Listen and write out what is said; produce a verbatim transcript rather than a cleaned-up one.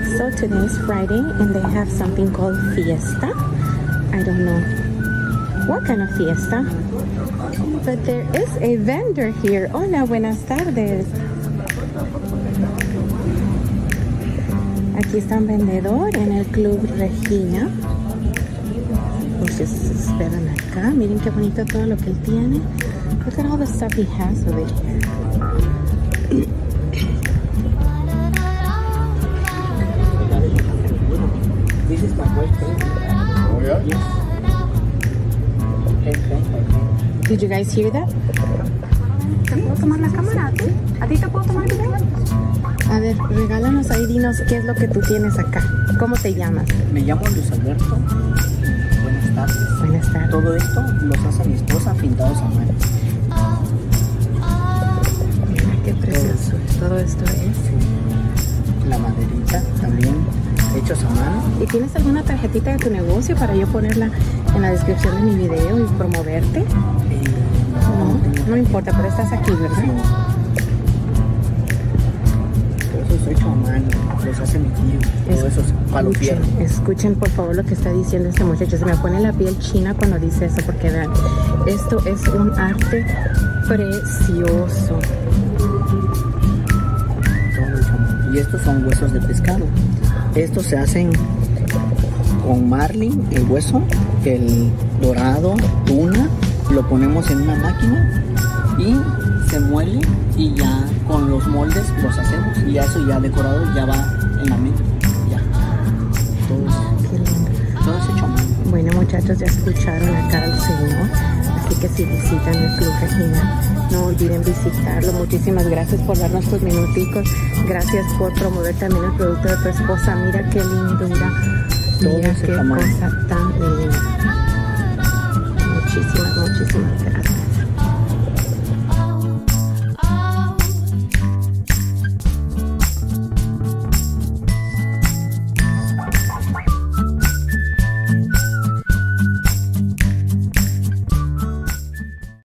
So today is Friday and they have something called fiesta. I don't know what kind of fiesta, but there is a vendor here. Hola, buenas tardes. Aquí está un vendedor en el Club Regina. Muchos esperan acá. Miren qué bonito todo lo que él tiene. Look at all the stuff he has over here. This is my boyfriend. Oh yeah? Yes. Hey, hey, hey. Did you guys hear that? ¿Te puedo tomar la cámara? ¿Tú? ¿A ti te puedo tomar el video? A ver, regálanos ahí, dinos qué es lo que tú tienes acá. ¿Cómo te llamas? Me llamo Luis Alberto. Buenas tardes. Buenas tardes. Todo esto los hace mi esposa pintados a mano. Mira qué precioso. Todo esto es. La maderita también hechos a mano. ¿Y tienes alguna tarjetita de tu negocio para yo ponerla en la descripción de mi video y promoverte? Eh, No, no importa, pero estás aquí, ¿verdad? Sí. Todo eso es hecho a mano. Los hace mi tío. Todo eso es palo fierro. Escuchen, escuchen por favor lo que está diciendo este muchacho. Se me pone la piel china cuando dice eso, porque vean, esto es un arte precioso. Todo hecho a mano. Y estos son huesos de pescado. Estos se hacen con marlin, el hueso, el dorado, tuna. Lo ponemos en una máquina y se muele y ya con los moldes los hacemos y ya eso ya decorado ya va en la mesa. Ya. Todo es, Qué lindo. todo es hecho a mano. Bueno, muchachos, ya escucharon acá al señor, así que si visitan el Club Regina, no olviden visitarlo. Muchísimas gracias por darnos tus minuticos, gracias por promover también el producto de tu esposa. Mira qué lindura, Todo mira ese qué tamaño. cosa tan linda.